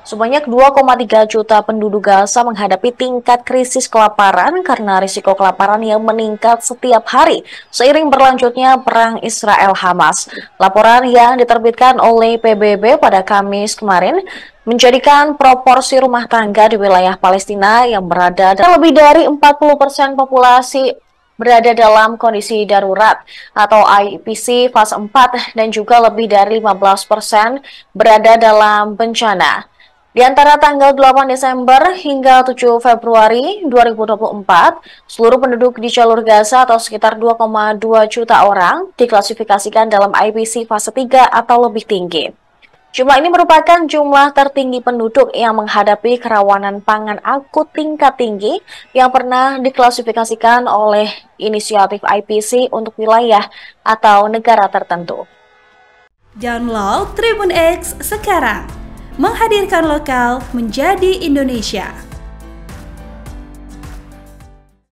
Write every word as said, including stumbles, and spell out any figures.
Sebanyak dua koma tiga juta penduduk Gaza menghadapi tingkat krisis kelaparan karena risiko kelaparan yang meningkat setiap hari seiring berlanjutnya perang Israel-Hamas. Laporan yang diterbitkan oleh P B B pada Kamis kemarin menjadikan proporsi rumah tangga di wilayah Palestina yang berada dalam lebih dari empat puluh persen populasi berada dalam kondisi darurat atau I P C fase empat dan juga lebih dari lima belas persen berada dalam bencana. Di antara tanggal delapan Desember hingga tujuh Februari dua ribu dua puluh empat, seluruh penduduk di jalur Gaza atau sekitar dua koma dua juta orang diklasifikasikan dalam I P C fase tiga atau lebih tinggi. Jumlah ini merupakan jumlah tertinggi penduduk yang menghadapi kerawanan pangan akut tingkat tinggi yang pernah diklasifikasikan oleh inisiatif I P C untuk wilayah atau negara tertentu. Download Tribun X sekarang, menghadirkan lokal menjadi Indonesia.